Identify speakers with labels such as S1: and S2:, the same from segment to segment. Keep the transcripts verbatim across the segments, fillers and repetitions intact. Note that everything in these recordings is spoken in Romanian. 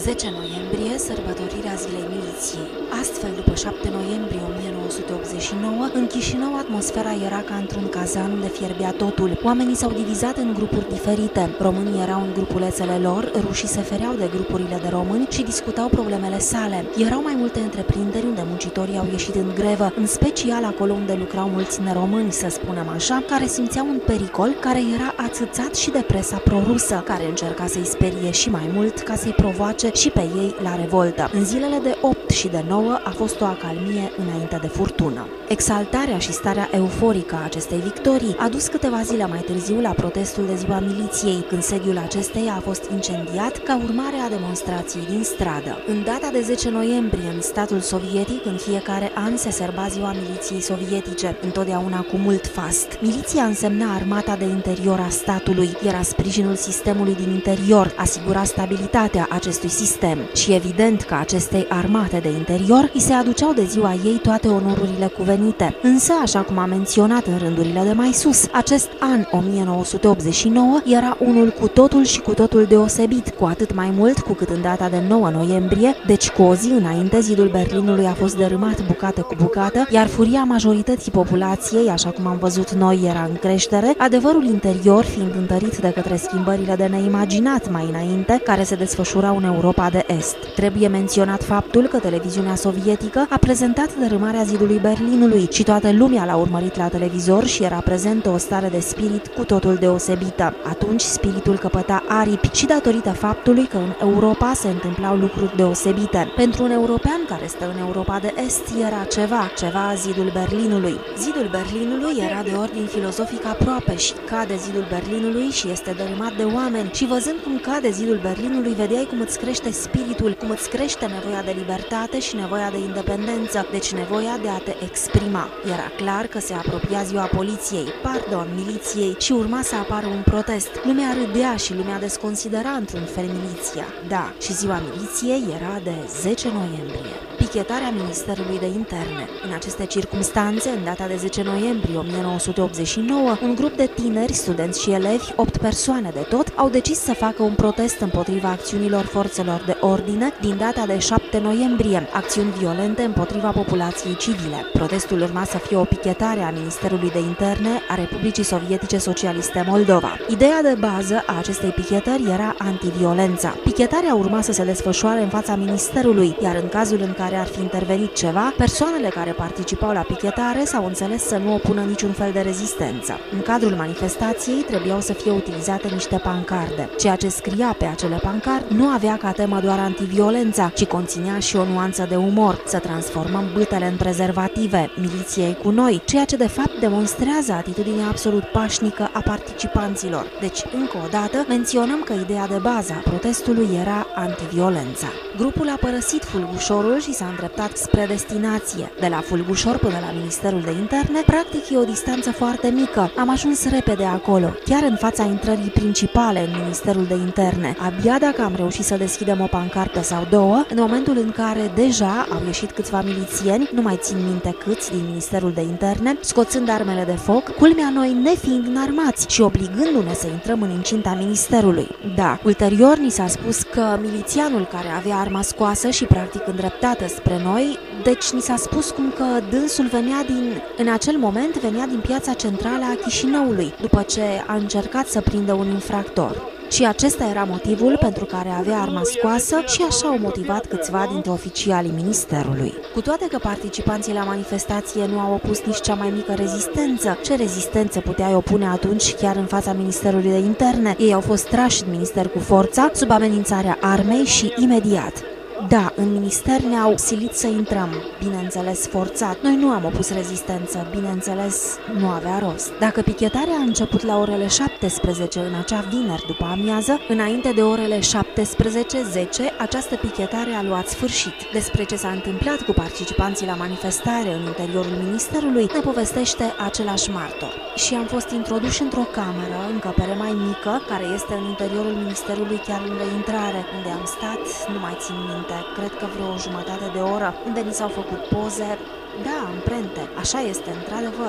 S1: zece noiembrie, sărbătorirea Zilei Miliției. Astfel, după șapte noiembrie o mie nouă sute optzeci și nouă, în Chișinău atmosfera era ca într-un cazan unde fierbea totul. Oamenii s-au divizat în grupuri diferite. Românii erau în grupulețele lor, rușii se fereau de grupurile de români și discutau problemele sale. Erau mai multe întreprinderi unde muncitorii au ieșit în grevă, în special acolo unde lucrau mulți neromâni, să spunem așa, care simțeau un pericol care era ațățat și de presa prorusă, care încerca să-i sperie și mai mult ca să-i provoace și pe ei la revoltă. În zilele de opt și de nouă a fost o acalmie înainte de furtună. Exaltarea și starea euforică a acestei victorii a dus câteva zile mai târziu la protestul de Ziua Miliției, când sediul acesteia a fost incendiat ca urmare a demonstrației din stradă. În data de zece noiembrie, în statul sovietic, în fiecare an se sărba Ziua Miliției sovietice, întotdeauna cu mult fast. Miliția însemna armata de interior a statului, era sprijinul sistemului din interior, asigura stabilitatea acestui sistem și evident că acestei armate de interior îi se aduceau de ziua ei toate onorurile cuvenite. Însă, așa cum am menționat în rândurile de mai sus, acest an o mie nouă sute optzeci și nouă era unul cu totul și cu totul deosebit, cu atât mai mult cu cât în data de nouă noiembrie, deci cu o zi înainte, zidul Berlinului a fost dărâmat bucată cu bucată, iar furia majorității populației, așa cum am văzut noi, era în creștere, adevărul interior fiind întărit de către schimbările de neimaginat mai înainte, care se desfășurau în Europa de Est. Trebuie menționat faptul că televiziunea sovietică a prezentat dărâmarea zidului Berlinului și toată lumea l-a urmărit la televizor și era prezentă o stare de spirit cu totul deosebită. Atunci spiritul căpăta aripi și datorită faptului că în Europa se întâmplau lucruri deosebite. Pentru un european care stă în Europa de Est era ceva, ceva zidul Berlinului. Zidul Berlinului era de ordin filozofic aproape și cade zidul Berlinului și este dărâmat de oameni și văzând cum cade zidul Berlinului, vedeai cum îți crește spiritul, cum îți crește nevoia de libertate și nevoia de independență, deci nevoia de a te exprima. Era clar că se apropia ziua poliției, pardon, miliției și urma să apară un protest. Lumea râdea și lumea desconsidera într-un fel miliția. Da, și ziua miliției era de zece noiembrie. Pichetarea Ministerului de Interne. În aceste circumstanțe, în data de zece noiembrie o mie nouă sute optzeci și nouă, un grup de tineri, studenți și elevi, opt persoane de tot, au decis să facă un protest împotriva acțiunilor forțelor de ordine din data de șapte noiembrie, acțiuni violente împotriva populației civile. Protestul urma să fie o pichetare a Ministerului de Interne a Republicii Sovietice Socialiste Moldova. Ideea de bază a acestei pichetări era antiviolența. Pichetarea urma să se desfășoare în fața Ministerului, iar în cazul în care ar fi intervenit ceva, persoanele care participau la pichetare s-au înțeles să nu opună niciun fel de rezistență. În cadrul manifestației trebuiau să fie utilizate niște pancarde. Ceea ce scria pe acele pancarde nu avea ca temă doar antiviolența, ci conținea și o nuanță de umor, să transformăm bâtele în prezervative, miliției cu noi, ceea ce de fapt demonstrează atitudinea absolut pașnică a participanților. Deci, încă o dată, menționăm că ideea de bază a protestului era antiviolența. Grupul a părăsit Fulgușorul și s-a îndreptat spre destinație. De la Fulgușor până la Ministerul de Interne, practic e o distanță foarte mică. Am ajuns repede acolo, chiar în fața intrării principale în Ministerul de Interne. Abia dacă am reușit să deschidem o pancartă sau două, în momentul în care deja au ieșit câțiva milițieni, nu mai țin minte câți, din Ministerul de Interne, scoțând armele de foc, culmea noi nefiind înarmați și obligându-ne să intrăm în incinta Ministerului. Da, ulterior ni s-a spus că milițianul care avea arma scoasă și practic îndreptată spre noi, deci ni s-a spus cum că dânsul venea din, în acel moment venea din piața centrală a Chișinăului, după ce a încercat să prindă un infractor. Și acesta era motivul pentru care avea arma scoasă și așa au motivat câțiva dintre oficialii Ministerului. Cu toate că participanții la manifestație nu au opus nici cea mai mică rezistență, ce rezistență puteai opune atunci chiar în fața Ministerului de Interne? Ei au fost trași în minister cu forța, sub amenințarea armei și imediat. Da, în minister ne-au silit să intrăm, bineînțeles forțat. Noi nu am opus rezistență, bineînțeles nu avea rost. Dacă pichetarea a început la orele șaptesprezece în acea vineri după amiază, înainte de orele șaptesprezece zece, această pichetare a luat sfârșit. Despre ce s-a întâmplat cu participanții la manifestare în interiorul ministerului ne povestește același martor. Și am fost introduși într-o cameră, încăpere mai mică, care este în interiorul ministerului chiar lângă intrare, unde am stat, nu mai țin minte, cred că vreo o jumătate de oră, unde ni s-au făcut poze, da, amprente, așa este, într-adevăr.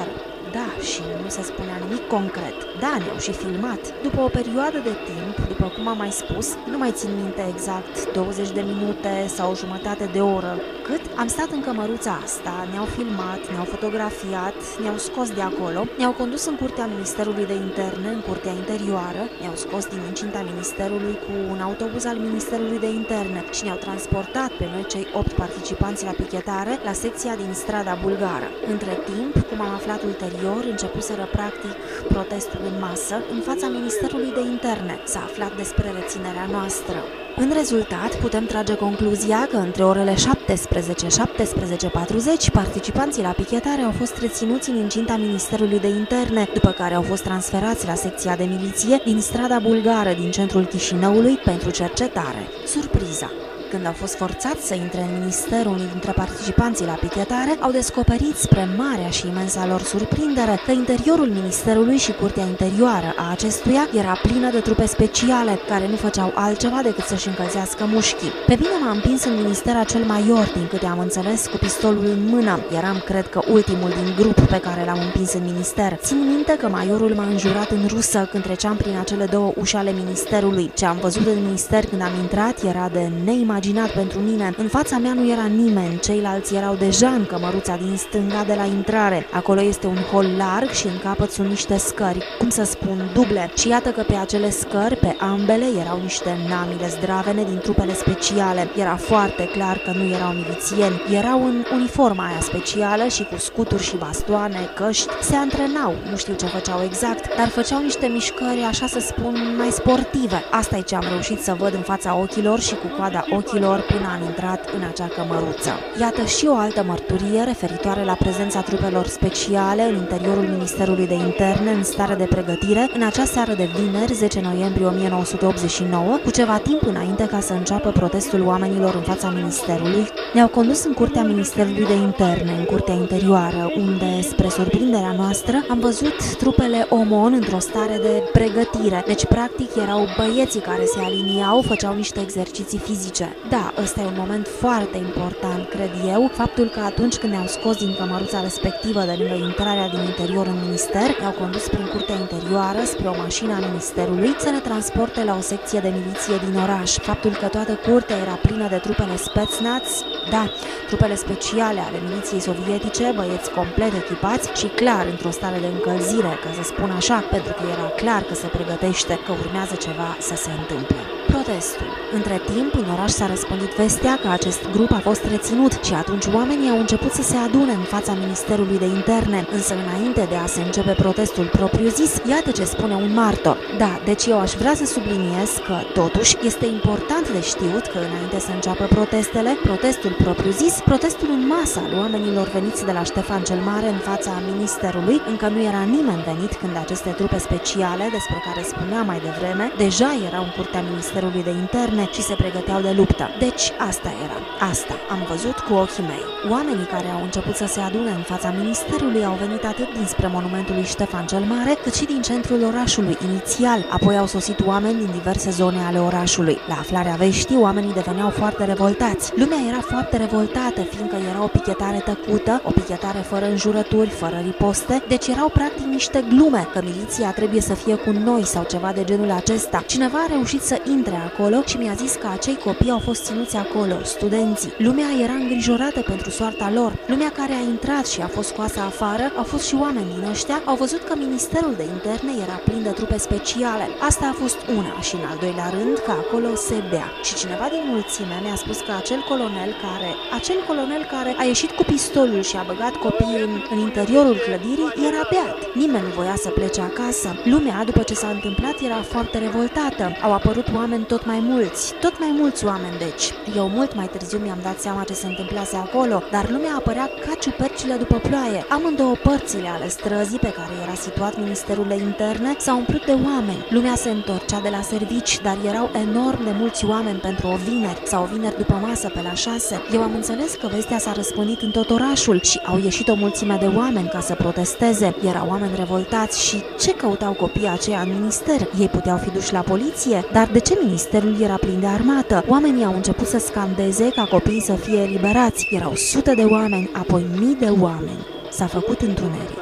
S1: da, și nu se spunea nimic concret. Da, ne-au și filmat. După o perioadă de timp, după cum am mai spus, nu mai țin minte exact, douăzeci de minute sau o jumătate de oră, cât am stat în cămăruța asta, ne-au filmat, ne-au fotografiat, ne-au scos de acolo, ne-au condus în curtea Ministerului de Interne, în curtea interioară, ne-au scos din incinta Ministerului cu un autobuz al Ministerului de Interne și ne-au transportat pe noi cei opt participanți la pichetare la secția din strada Bulgară. Între timp, cum am aflat ulterior, începuseră practic protestul în masă în fața Ministerului de Interne. S-a aflat despre reținerea noastră. În rezultat, putem trage concluzia că între orele șaptesprezece - șaptesprezece patruzeci, participanții la pichetare au fost reținuți în incinta Ministerului de Interne, după care au fost transferați la secția de miliție din strada Bulgară din centrul Chișinăului pentru cercetare. Surpriza! Când au fost forțați să intre în minister, unii dintre participanții la pichetare au descoperit, spre marea și imensa lor surprindere, că interiorul ministerului și curtea interioară a acestuia era plină de trupe speciale, care nu făceau altceva decât să-și încălzească mușchii. Pe mine m-a împins în minister acel maior, din câte am înțeles, cu pistolul în mână. Eram, cred că, ultimul din grup pe care l-am împins în minister. Țin minte că maiorul m-a înjurat în rusă când treceam prin acele două uși ale ministerului. Ce am văzut în minister când am intrat era de neimaginat pentru mine. În fața mea nu era nimeni, ceilalți erau deja în cămăruța din stânga de la intrare. Acolo este un hol larg și în capăt sunt niște scări, cum să spun, duble. Și iată că pe acele scări, pe ambele, erau niște namile zdravene din trupele speciale. Era foarte clar că nu erau milițieni. Erau în uniforma aia specială și cu scuturi și bastoane, căști. Se antrenau, nu știu ce făceau exact, dar făceau niște mișcări, așa să spun, mai sportive. Asta e ce am reușit să văd în fața ochilor și cu coada ochilor până am intrat în acea cămăruță. Iată și o altă mărturie referitoare la prezența trupelor speciale în interiorul Ministerului de Interne în stare de pregătire în acea seară de vineri, zece noiembrie o mie nouă sute optzeci și nouă, cu ceva timp înainte ca să înceapă protestul oamenilor în fața Ministerului. Ne-au condus în curtea Ministerului de Interne, în curtea interioară, unde, spre surprinderea noastră, am văzut trupele OMON într-o stare de pregătire. Deci, practic, erau băieții care se aliniau, făceau niște exerciții fizice. Da, ăsta e un moment foarte important, cred eu, faptul că atunci când ne-au scos din cămăruța respectivă de lângă intrarea din interior în minister, ne-au condus prin curtea interioară spre o mașină a ministerului să ne transporte la o secție de miliție din oraș. Faptul că toată curtea era plină de trupele Spetsnaz, da, trupele speciale ale miliției sovietice, băieți complet echipați și clar într-o stare de încălzire, ca să spun așa, pentru că era clar că se pregătește, că urmează ceva să se întâmple. Protestul. Între timp, în oraș s-a răspândit vestea că acest grup a fost reținut și atunci oamenii au început să se adune în fața Ministerului de Interne, însă înainte de a se începe protestul propriu-zis, iată ce spune un martor. Da, deci eu aș vrea să subliniez că, totuși, este important de știut că înainte să înceapă protestele, protestul propriu-zis, protestul în masă al oamenilor veniți de la Ștefan cel Mare în fața Ministerului, încă nu era nimeni venit când aceste trupe speciale, despre care spuneam mai devreme, deja erau în curtea Ministerului de Interne și se pregăteau de luptă. Deci asta era. Asta am văzut cu ochii mei. Oamenii care au început să se adune în fața ministerului au venit atât dinspre monumentul lui Ștefan cel Mare, cât și din centrul orașului inițial. Apoi au sosit oameni din diverse zone ale orașului. La aflarea veștii, oamenii deveneau foarte revoltați. Lumea era foarte revoltată, fiindcă era o pichetare tăcută, o pichetare fără înjurături, fără riposte, deci erau practic niște glume, că miliția trebuie să fie cu noi sau ceva de genul acesta. Cineva a reușit să intre acolo și mi-a zis că acei copii au fost ținuți acolo, studenții. Lumea era îngrijorată pentru soarta lor. Lumea care a intrat și a fost scoasă afară, au fost și oameni din ăștia, au văzut că Ministerul de Interne era plin de trupe speciale. Asta a fost una și în al doilea rând că acolo se bea. Și cineva din mulțime mi-a spus că acel colonel care, acel colonel care a ieșit cu pistolul și a băgat copiii în, în interiorul clădirii era beat. Nimeni nu voia să plece acasă. Lumea, după ce s-a întâmplat, era foarte revoltată. Au apărut oameni tot mai mulți, tot mai mulți oameni, deci. Eu mult mai târziu mi-am dat seama ce se întâmplase acolo, dar lumea apărea ca ciupercile după ploaie. Amândouă părțile ale străzii pe care era situat Ministerul de Interne s-au umplut de oameni. Lumea se întorcea de la servici, dar erau enorm de mulți oameni pentru o vineri sau o vineri după masă pe la șase. Eu am înțeles că vestea s-a răspândit în tot orașul și au ieșit o mulțime de oameni ca să protesteze. Erau oameni revoltați și ce căutau copiii aceia în minister? Ei puteau fi duși la poliție, dar de ce ministerul era plin de armată? Oamenii au început să scandeze ca copiii să fie eliberați. Erau sute de oameni, apoi mii de oameni. S-a făcut întuneric.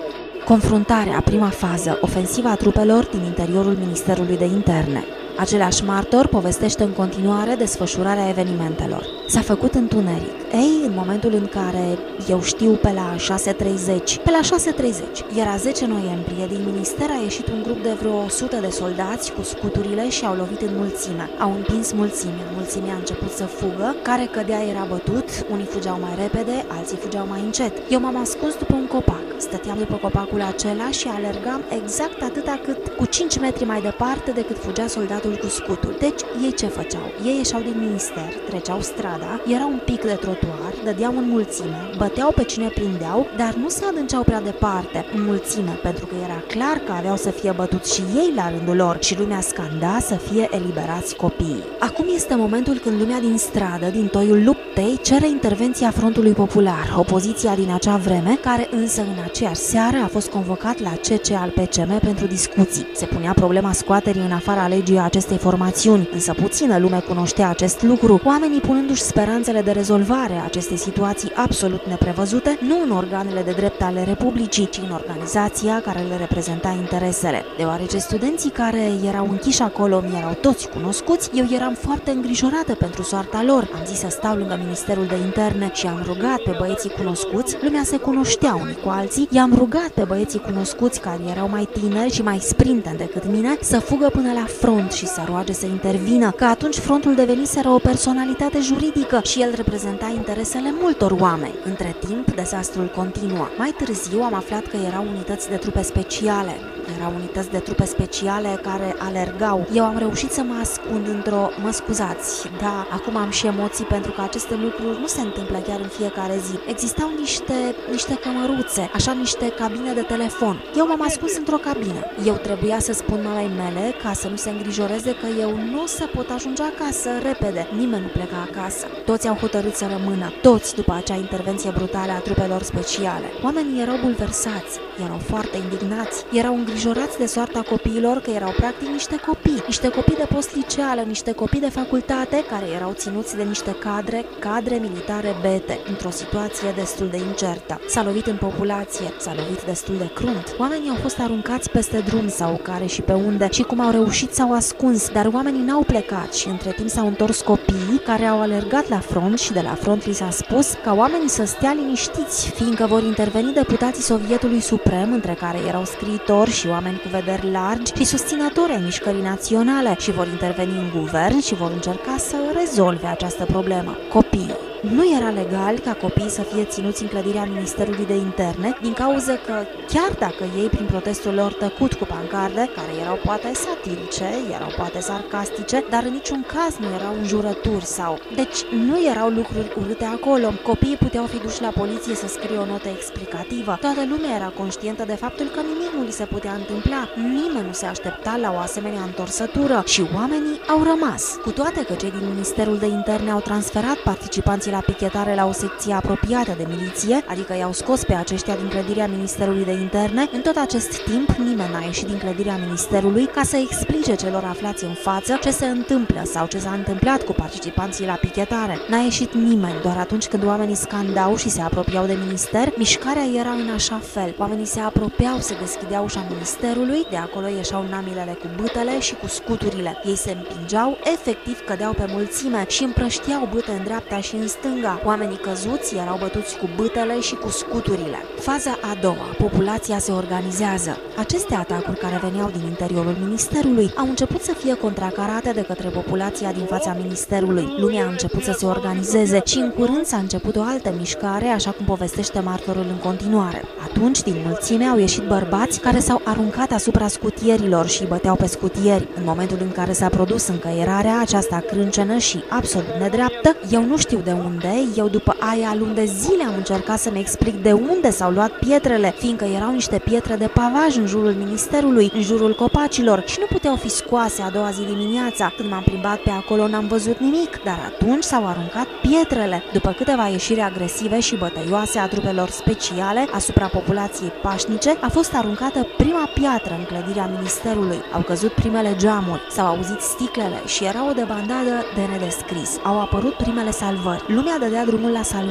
S1: Confruntarea, prima fază, ofensiva trupelor din interiorul Ministerului de Interne. Același martor povestește în continuare desfășurarea evenimentelor. S-a făcut întuneric. Ei, în momentul în care, eu știu, pe la șase treizeci, pe la șase treizeci, era zece noiembrie, din minister a ieșit un grup de vreo o sută de soldați cu scuturile și au lovit în mulțime. Au împins mulțimea. Mulțimea a început să fugă, care cădea era bătut, unii fugeau mai repede, alții fugeau mai încet. Eu m-am ascuns după un copac. Stăteam după copacul acela și alergam exact atâta cât cu cinci metri mai departe decât fugea soldatul cu scutul. Deci, ei ce făceau? Ei ieșeau din minister, treceau strada, era un pic de trotuar, dădeau în mulțime, băteau pe cine prindeau, dar nu se adânceau prea departe în mulțime, pentru că era clar că aveau să fie bătuți și ei la rândul lor și lumea scanda să fie eliberați copiii. Acum este momentul când lumea din stradă, din toiul luptei, cere intervenția Frontului Popular, opoziția din acea vreme, care însă în aceeași seară a fost convocat la C C al P C M pentru discuții. Se punea problema scoaterii în afara legii a acestei formațiuni, însă puțină lume cunoștea acest lucru, oamenii punându-și speranțele de rezolvare a acestei situații absolut neprevăzute, nu în organele de drept ale Republicii, ci în organizația care le reprezenta interesele. Deoarece studenții care erau închiși acolo mi erau toți cunoscuți, eu eram foarte îngrijorată pentru soarta lor. Am zis să stau lângă Ministerul de Interne și am rugat pe băieții cunoscuți, lumea se cunoștea unii cu alții, i-am rugat pe băieții cunoscuți care erau mai tineri și mai sprinteni decât mine să fugă până la front și să roage să intervină, că atunci frontul deveniseră o personalitate juridică și el reprezenta interesele multor oameni. Între timp, dezastrul continuă. Mai târziu am aflat că erau unități de trupe speciale. Erau unități de trupe speciale care alergau. Eu am reușit să mă ascund într-o... Mă scuzați, da, acum am și emoții pentru că aceste lucruri nu se întâmplă chiar în fiecare zi. Existau niște, niște cămăruțe, așa niște cabine de telefon. Eu m-am ascuns într-o cabină. Eu trebuia să spun mamei mele ca să nu se îngrijoreze că eu nu o să pot ajunge acasă repede. Nimeni nu pleca acasă. Toți au hotărât să rămână. Toți după acea intervenție brutală a trupelor speciale. Oamenii erau bulversați, erau foarte indignați, erau îngrijorați de soarta copiilor, că erau practic niște copii, niște copii de post-liceală, niște copii de facultate care erau ținuți de niște cadre, cadre militare bete, într-o situație destul de incertă. S-a lovit în populație, s-a lovit destul de crunt. Oamenii au fost aruncați peste drum sau care și pe unde și cum au reușit s-au ascuns, dar oamenii n-au plecat și între timp s-au întors copiii care au alergat la front și de la front li s-a spus ca oamenii să stea liniștiți, fiindcă vor interveni deputații Sovietului Suprem, între care erau scriitori și oameni cu vederi largi și susținători ai mișcării naționale și vor interveni în guvern și vor încerca să rezolve această problemă. Copiii. Nu era legal ca copiii să fie ținuți în clădirea Ministerului de Interne, din cauza că, chiar dacă ei, prin protestul lor tăcut cu pancarde, care erau poate satirice, erau poate sarcastice, dar în niciun caz nu erau înjurături sau... Deci nu erau lucruri urâte acolo. Copiii puteau fi duși la poliție să scrie o notă explicativă. Toată lumea era conștientă de faptul că nimic nu li se putea întâmpla. Nimeni nu se aștepta la o asemenea întorsătură și oamenii au rămas. Cu toate că cei din Ministerul de Interne au transferat participanții la pichetare la o secție apropiată de miliție, adică i-au scos pe aceștia din clădirea Ministerului de Interne, în tot acest timp nimeni n-a ieșit din clădirea Ministerului ca să explice celor aflați în față ce se întâmplă sau ce s-a întâmplat cu participanții la pichetare. N-a ieșit nimeni, doar atunci când oamenii scandau și se apropiau de minister, mișcarea era în așa fel. Oamenii se apropiau, se deschidea ușa Ministerului, de acolo ieșeau namilele cu bâtele și cu scuturile. Ei se împingeau, efectiv cădeau pe mulțime și împrăștiau bâte în dreapta și în stânga. Oamenii căzuți erau bătuți cu bâtele și cu scuturile. Faza a doua. Populația se organizează. Aceste atacuri care veneau din interiorul Ministerului au început să fie contracarate de către populația din fața Ministerului. Lumea a început să se organizeze și în curând s-a început o altă mișcare, așa cum povestește martorul în continuare. Atunci, din mulțime, au ieșit bărbați care s-au aruncat asupra scutierilor și îi băteau pe scutieri. În momentul în care s-a produs încăierarea aceasta crâncenă și absolut nedreaptă, eu nu știu de unde, eu după aia luni de zile am încercat să-mi explic de unde s-au luat pietrele, fiindcă erau niște pietre de pavaj în jurul Ministerului, în jurul copacilor și nu puteau fi scoase a doua zi dimineața. Când m-am plimbat pe acolo n-am văzut nimic, dar atunci s-au aruncat pietrele. După câteva ieșiri agresive și bătăioase a trupelor speciale asupra populației pașnice, a fost aruncată prima piatră în clădirea Ministerului. Au căzut primele geamuri, s-au auzit sticlele și era o debandadă de nedescris. Au apărut primele salvări. Lumea dădea drumul la salvări. Lumea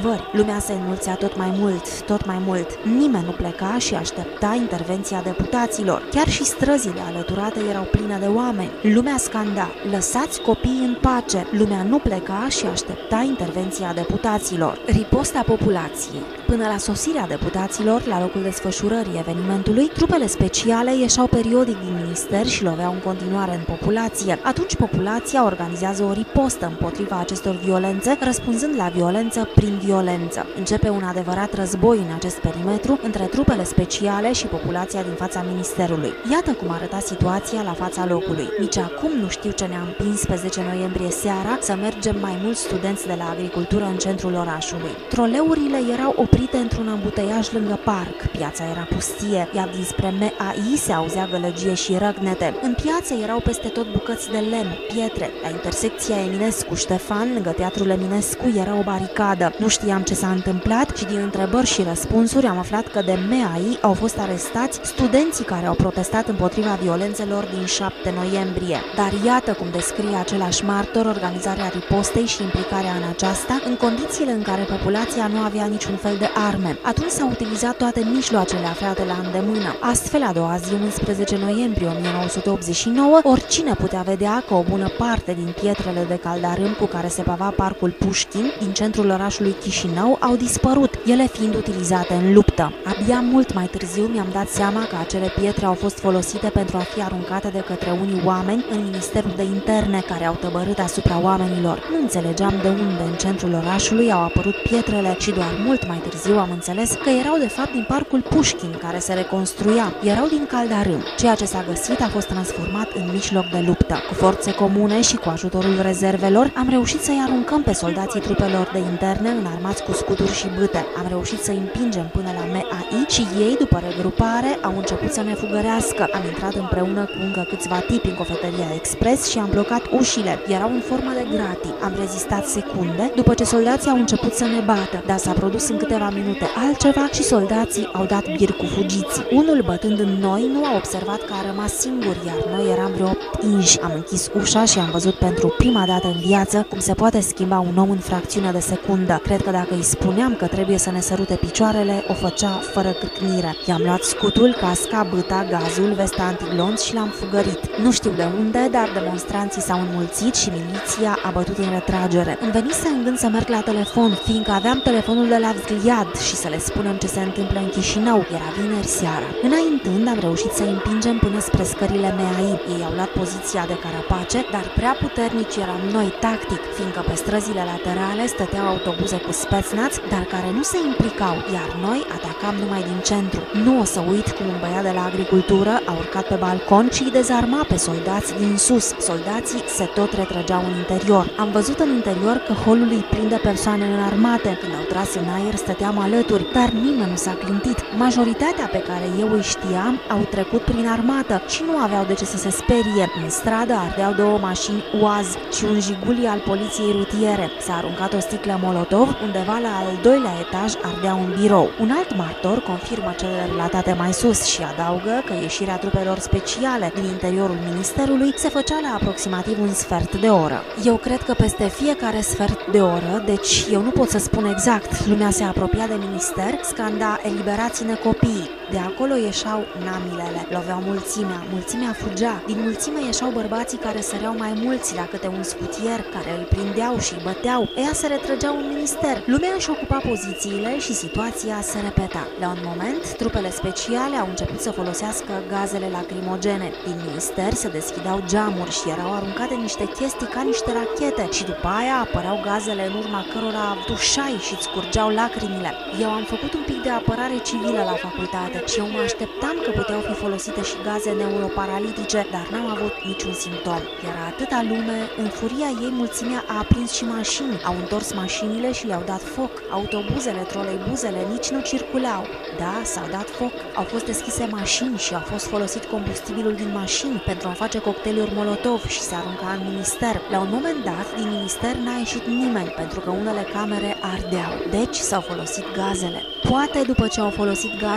S1: Lumea se înmulțea tot mai mult, tot mai mult. Nimeni nu pleca și aștepta intervenția deputaților. Chiar și străzile alăturate erau pline de oameni. Lumea scanda: lăsați copiii în pace! Lumea nu pleca și aștepta intervenția deputaților. Riposta populației. Până la sosirea deputaților la locul desfășurării evenimentului, trupele speciale ieșeau periodic din minister și loveau în continuare în populație. Atunci populația organizează o ripostă împotriva acestor violențe, răspunzând la violență prin violență. Începe un adevărat război în acest perimetru între trupele speciale și populația din fața ministerului. Iată cum arăta situația la fața locului. Nici acum nu știu ce ne-a împins pe zece noiembrie seara să mergem mai mulți studenți de la agricultură în centrul orașului. Troleurile erau oprite într-un ambuteiaj lângă parc. Piața era pustie, iar dinspre M A I se auzea gălăgie și răgnete. În piață erau peste tot bucăți de lemn, pietre. La intersecția Eminescu-Ștefan, lângă Teatrul Eminescu, era o baricadă. Nu știam ce s-a întâmplat și din întrebări și răspunsuri am aflat că de M A I au fost arestați studenții care au protestat împotriva violențelor din șapte noiembrie. Dar iată cum descrie același martor organizarea ripostei și implicarea în aceasta, în condițiile în care populația nu avea niciun fel de arme. Atunci s-au utilizat toate mijloacele aflate la îndemână. Astfel, a doua zi, unsprezece noiembrie o mie nouă sute optzeci și nouă, oricine putea vedea că o bună parte din pietrele de caldarâm cu care se pava parcul Pușkin din centrul orașului Chișinău au dispărut, ele fiind utilizate în luptă. Abia mult mai târziu mi-am dat seama că acele pietre au fost folosite pentru a fi aruncate de către unii oameni în Ministerul de Interne, care au tăbărât asupra oamenilor. Nu înțelegeam de unde în centrul orașului au apărut pietrele și doar mult mai târziu am înțeles că erau de fapt din parcul Pușkin, care se reconstruia. Erau din caldarâm. Ceea ce s-a găsit a fost transformat în mijloc de luptă. Cu forțe comune și cu ajutorul rezervelor am reușit să-i aruncăm pe soldații trupelor de interne înarmați cu scuturi și bâte. Am reușit să împingem până la M A I și ei, după regrupare, au început să ne fugărească. Am intrat împreună cu încă câțiva tipi în cofetăria Express și am blocat ușile. Erau în formă de gratii. Am rezistat secunde după ce soldații au început să ne bată, dar s-a produs în câteva minute altceva și soldații au dat bir cu fugiții. Unul, bătând în noi, nu a observat că a rămas singur, iar noi eram vreo opt inși. Am închis ușa și am văzut pentru prima dată în viață cum se poate schimba un om în fracțiune de secundă. Cred că dacă îi spuneam că trebuie să ne sărute picioarele, o făcea fără cârcnire. I-am luat scutul, casca, bâta, gazul, vesta antiglonț și l-am fugărit. Nu știu de unde, dar demonstranții s-au înmulțit și miliția a bătut în retragere. Îmi venise în gând să merg la telefon, fiindcă aveam telefonul de la Vzgliad și să le spunem ce se întâmplă în Chișinău. Era vineri seara. Înaintând, am reușit să împingem până spre scările M A I. Ei au luat poziția de carapace, dar prea puternici eram noi tactic, fiindcă pe străzile laterale stăteau autobuze cu Spetsnaz, dar care nu se implicau, iar noi atacam numai din centru. Nu o să uit cum un băiat de la agricultură a urcat pe balcon și îi dezarma pe soldați din sus. Soldații se tot retrăgeau în interior. Am văzut în interior că holul îi prinde persoane înarmate. Când au tras în aer, stăteam alături, dar nimeni nu s-a clintit. Majoritatea pe care eu îi știam au trecut prin armată și nu aveau de ce să se sperie. În stradă ardeau două mașini U A Z și un Jiguli al poliției rutiere. S-a aruncat o sticlă Molotov, undeva la al doilea etaj ardea un birou. Un alt martor confirmă cele relatate mai sus și adaugă că ieșirea trupelor speciale din interiorul ministerului se făcea la aproximativ un sfert de oră. Eu cred că peste fiecare sfert de oră, deci eu nu pot să spun exact, lumea se apropia de minister, scanda eliberați-ne copiii. De acolo ieșeau namilele, loveau mulțimea, mulțimea fugea. Din mulțime ieșeau bărbații care săreau mai mulți la câte un scutier, care îl prindeau și îi băteau. Ea se retrăgeau în minister. Lumea își ocupa pozițiile și situația se repeta. La un moment, trupele speciale au început să folosească gazele lacrimogene. Din minister se deschideau geamuri și erau aruncate niște chestii ca niște rachete și după aia apăreau gazele în urma cărora tușai și îți curgeau lacrimile. Eu am făcut un pic de apărare civilă la facultate și eu mă așteptam că puteau fi folosite și gaze neuroparalitice, dar n-am avut niciun simptom. Era atâta lume, în furia ei mulțimea a aprins și mașini, au întors mașinile și le-au dat foc. Autobuzele, troleibuzele nici nu circulau. Da, s-au dat foc. Au fost deschise mașini și a fost folosit combustibilul din mașini pentru a face cocktailuri Molotov și se arunca în minister. La un moment dat, din minister n-a ieșit nimeni, pentru că unele camere ardeau. Deci s-au folosit gazele. Poate după ce au folosit gazele, o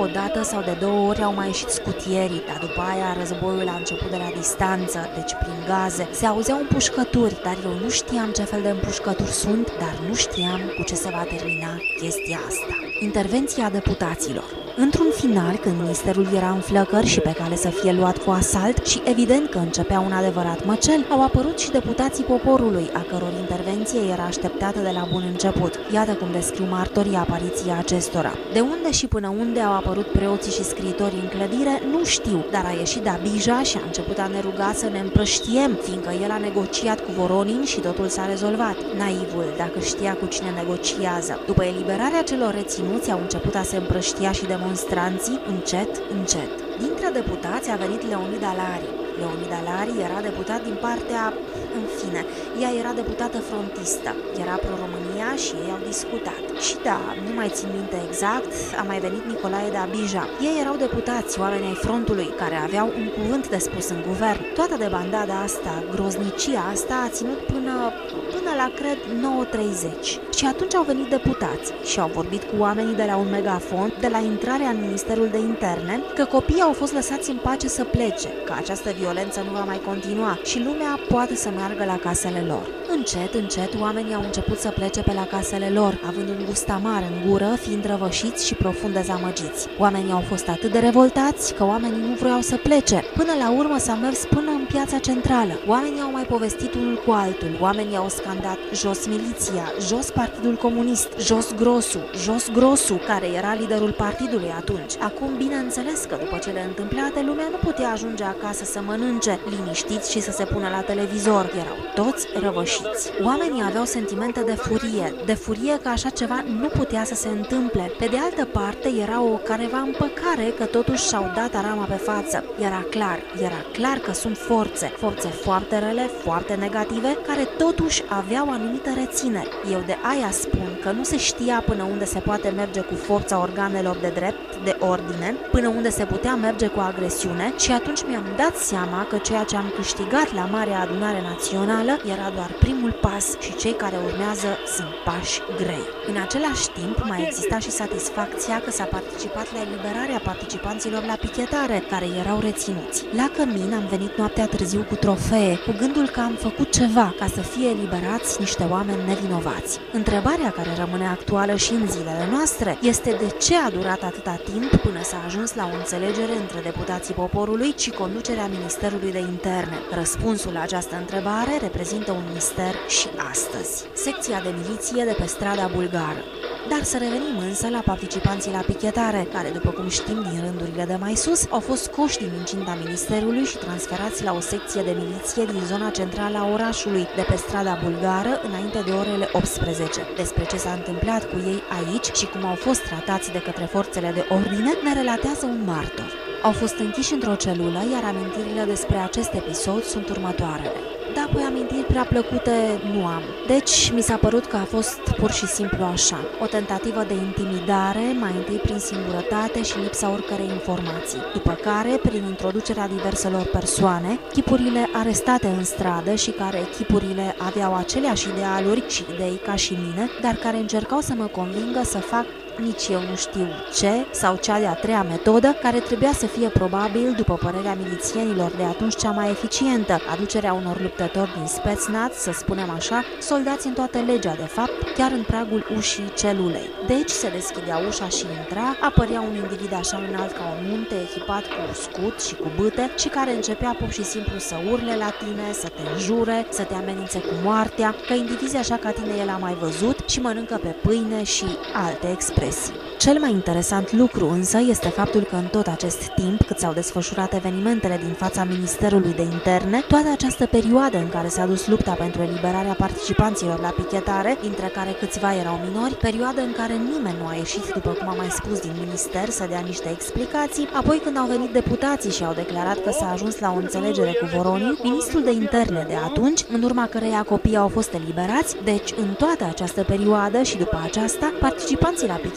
S1: dată sau de două ori au mai ieșit scutierii, dar după aia războiul a început de la distanță, deci prin gaze. Se auzeau împușcături, dar eu nu știam ce fel de împușcături sunt, dar nu știam cu ce se va termina chestia asta. Intervenția deputaților. Într-un final, când ministerul era în flăcări și pe cale să fie luat cu asalt și evident că începea un adevărat măcel, au apărut și deputații poporului, a căror intervenție era așteptată de la bun început. Iată cum descriu martorii apariția acestora. De unde și până unde au apărut preoții și scriitorii în clădire, nu știu, dar a ieșit Dabija și a început a ne ruga să ne împrăștiem, fiindcă el a negociat cu Voronin și totul s-a rezolvat. Naivul, dacă știa cu cine negociază. După eliberarea celor reținuți, au început a se împrăștia și demonstranții, încet, încet. Dintre deputați a venit Leonida Lari. Leonida Lari era deputat din partea... În fine, ea era deputată frontistă, era pro-România și ei au discutat. Și da, nu mai țin minte exact, a mai venit Nicolae Dabija. Ei erau deputați, oameni ai frontului, care aveau un cuvânt de spus în guvern. Toată debandada asta, groznicia asta a ținut până, până la, cred, nouă treizeci. Și atunci au venit deputați și au vorbit cu oamenii de la un megafon, de la intrarea în Ministerul de Interne, că copiii au fost lăsați în pace să plece, că această violență nu va mai continua și lumea poate să meargă la casele lor. Încet, încet, oamenii au început să plece pe la casele lor, având un gust amar în gură, fiind răvășiți și profund dezamăgiți. Oamenii au fost atât de revoltați că oamenii nu vreau să plece. Până la urmă s-a mers până în piața centrală. Oamenii au mai povestit unul cu altul. Oamenii au scandat jos miliția, jos Partidul Comunist, jos Grosu, jos Grosu, care era liderul partidului atunci. Acum, bineînțeles că după cele întâmplate, lumea nu putea ajunge acasă să mănânce, liniștiți și să se pună la televizor. Erau toți răvășiți. Oamenii aveau sentimente de furie, de furie că așa ceva nu putea să se întâmple. Pe de altă parte, era o careva împăcare că totuși și-au dat arama pe față. Era clar, era clar că sunt forțe, forțe foarte rele, foarte negative, care totuși aveau anumite rețineri. Eu de aia spun că nu se știa până unde se poate merge cu forța organelor de drept, de ordine, până unde se putea merge cu agresiune și atunci mi-am dat seama că ceea ce am câștigat la Marea Adunare Națională era doar primul pas și cei care urmează sunt pași grei. În același timp, mai exista și satisfacția că s-a participat la eliberarea participanților la pichetare, care erau reținuți. La cămin am venit noaptea târziu cu trofee, cu gândul că am făcut ceva ca să fie eliberați niște oameni nevinovați. Întrebarea care rămâne actuală și în zilele noastre este de ce a durat atâta timp până s-a ajuns la o înțelegere între deputații poporului și conducerea Ministerului de Interne. Răspunsul la această întrebare reprezintă un mister și astăzi. Secția de miliție de pe strada Bulgară. Dar să revenim însă la participanții la pichetare, care, după cum știm din rândurile de mai sus, au fost scoși din incinta Ministerului și transferați la o secție de miliție din zona centrală a orașului, de pe strada Bulgară, înainte de orele optsprezece. Despre ce s-a întâmplat cu ei aici și cum au fost tratați de către forțele de ordine, ne relatează un martor. Au fost închiși într-o celulă, iar amintirile despre acest episod sunt următoarele. Da, apoi amintiri prea plăcute nu am. Deci, mi s-a părut că a fost pur și simplu așa. O tentativă de intimidare, mai întâi prin singurătate și lipsa oricărei informații. După care, prin introducerea diverselor persoane, chipurile arestate în stradă și care chipurile aveau aceleași idealuri și idei ca și mine, dar care încercau să mă convingă să fac nici eu nu știu ce, sau cea de-a treia metodă, care trebuia să fie probabil, după părerea milițienilor de atunci, cea mai eficientă, aducerea unor luptători din Spetsnaz, să spunem așa, soldați în toată legea, de fapt, chiar în pragul ușii celulei. Deci se deschidea ușa și intra, apărea un individ așa înalt ca un munte, echipat cu scut și cu bâte și care începea pur și simplu să urle la tine, să te înjure, să te amenințe cu moartea, că indivizi așa ca tine el a mai văzut și mănâncă pe pâine și alte expresii. Cel mai interesant lucru însă este faptul că în tot acest timp, cât s-au desfășurat evenimentele din fața Ministerului de Interne, toată această perioadă în care s-a dus lupta pentru eliberarea participanților la pichetare, dintre care câțiva erau minori, perioadă în care nimeni nu a ieșit, după cum am mai spus, din minister să dea niște explicații, apoi când au venit deputații și au declarat că s-a ajuns la o înțelegere cu Voronin, ministrul de Interne de atunci, în urma căreia copiii au fost eliberați, deci în toată această perioadă și după aceasta, participanții la pichetare au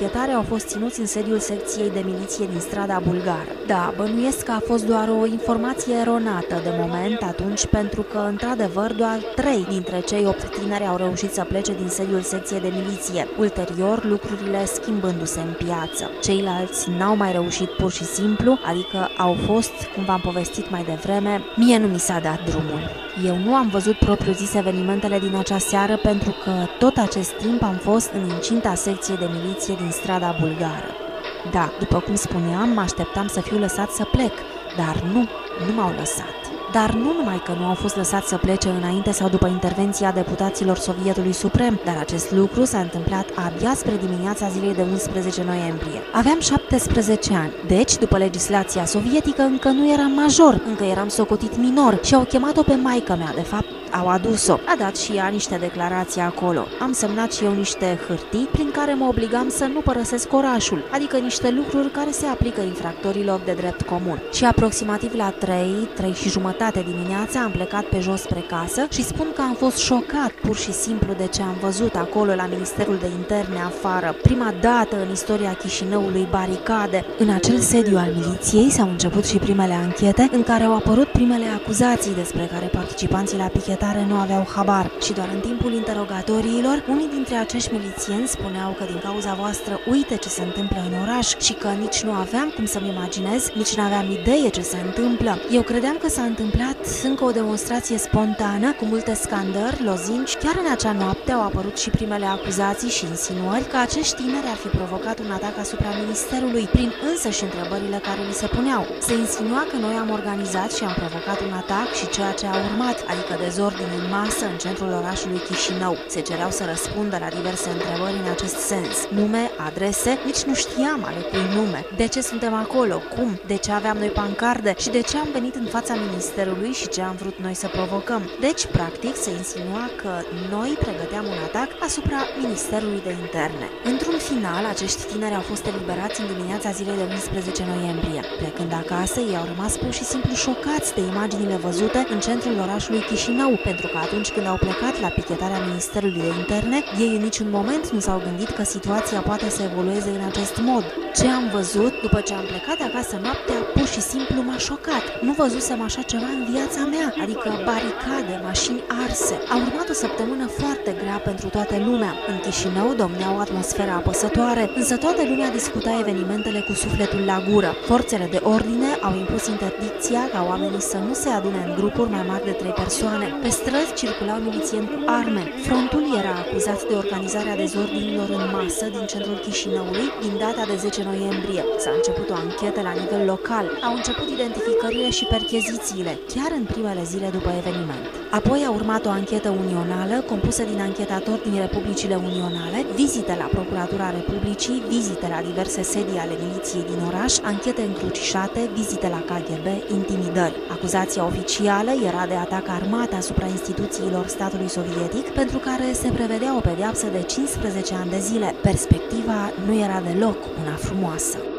S1: fost ținuți în sediul secției de miliție din strada Bulgară. Da, bănuiesc că a fost doar o informație eronată de moment atunci, pentru că, într-adevăr, doar trei dintre cei opt tineri au reușit să plece din sediul secției de miliție. Ulterior, lucrurile schimbându-se în piață. Ceilalți n-au mai reușit pur și simplu, adică au fost, cum v-am povestit mai devreme, mie nu mi s-a dat drumul. Eu nu am văzut propriu-zis evenimentele din acea seară pentru că tot acest timp am fost în incinta secției de miliție din strada Bulgară. Da, după cum spuneam, mă așteptam să fiu lăsat să plec, dar nu, nu m-au lăsat. Dar nu numai că nu au fost lăsați să plece înainte sau după intervenția deputaților Sovietului Suprem, dar acest lucru s-a întâmplat abia spre dimineața zilei de unsprezece noiembrie. Aveam șaptesprezece ani, deci, după legislația sovietică, încă nu eram major, încă eram socotit minor și au chemat-o pe maică mea, de fapt, au adus-o. A dat și ea niște declarații acolo. Am semnat și eu niște hârtii prin care mă obligam să nu părăsesc orașul, adică niște lucruri care se aplică infractorilor de drept comun. Și aproximativ la trei, trei și jumătate dimineața am plecat pe jos spre casă și spun că am fost șocat pur și simplu de ce am văzut acolo la Ministerul de Interne afară. Prima dată în istoria Chișinăului baricade. În acel sediu al miliției s-au început și primele anchete în care au apărut primele acuzații despre care participanții la pichetare nu aveau habar și doar în timpul interogatoriilor, unii dintre acești milițieni spuneau că din cauza voastră uite ce se întâmplă în oraș și că nici nu aveam cum să-mi imaginez, nici nu aveam idee ce se întâmplă. Eu credeam că s-a întâmplat încă o demonstrație spontană, cu multe scandări, lozinci. Chiar în acea noapte au apărut și primele acuzații și insinuări că acești tineri ar fi provocat un atac asupra ministerului, prin însăși întrebările care li se puneau. Se insinua că noi am organizat și am provocat un atac și ceea ce a urmat, adică dezordine în masă în centrul orașului Chișinău. Se cereau să răspundă la diverse întrebări în acest sens. Nume, adrese, nici nu știam ale cui nume. De ce suntem acolo? Cum? De ce aveam noi pancarde? Și de ce am venit în fața ministerului și ce am vrut noi să provocăm? Deci, practic, se insinua că noi pregăteam un atac asupra Ministerului de Interne. Într-un final, acești tineri au fost eliberați în dimineața zilei de unsprezece noiembrie. Plecând acasă, ei au rămas pur și simplu șocați de imaginile văzute în centrul orașului Chișinău, pentru că atunci când au plecat la pichetarea Ministerului de Interne, ei în niciun moment nu s-au gândit că situația poate să evolueze în acest mod. Ce am văzut după ce am plecat de acasă noaptea, pur și simplu m-a șocat. Nu văzusem așa ceva în viața mea, adică baricade, mașini arse. A urmat o săptămână foarte grea pentru toată lumea. În Chișinău domnea o atmosferă apăsătoare, însă toată lumea discuta evenimentele cu sufletul la gură. Forțele de ordine au impus interdicția ca oamenii să nu se adune în grupuri mai mari de trei persoane. Pe străzi circulau milițieni cu arme. Frontul era acuzat de organizarea dezordinilor în masă din centrul Chișinăului din data de zece noiembrie. S-a început o anchetă la nivel local. Au început identificările și perchezițiile, chiar în primele zile după eveniment. Apoi a urmat o anchetă unională, compusă din anchetatori din Republicile Unionale, vizite la Procuratura Republicii, vizite la diverse sedii ale miliției din oraș, anchete încrucișate, vizite la K G B, intimidări. Acuzația oficială era de atac armat asupra instituțiilor statului sovietic, pentru care se prevedea o pedeapsă de cincisprezece ani de zile. Perspectiva nu era deloc una frumoasă.